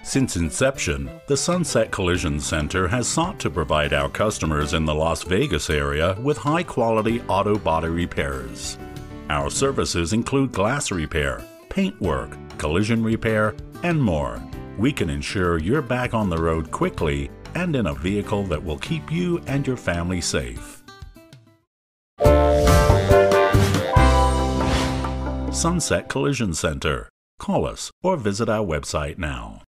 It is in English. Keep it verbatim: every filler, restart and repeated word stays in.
Since inception, the Sunset Collision Center has sought to provide our customers in the Las Vegas area with high-quality auto body repairs. Our services include glass repair, paint work, collision repair, and more. We can ensure you're back on the road quickly and in a vehicle that will keep you and your family safe. Sunset Collision Center. Call us or visit our website now.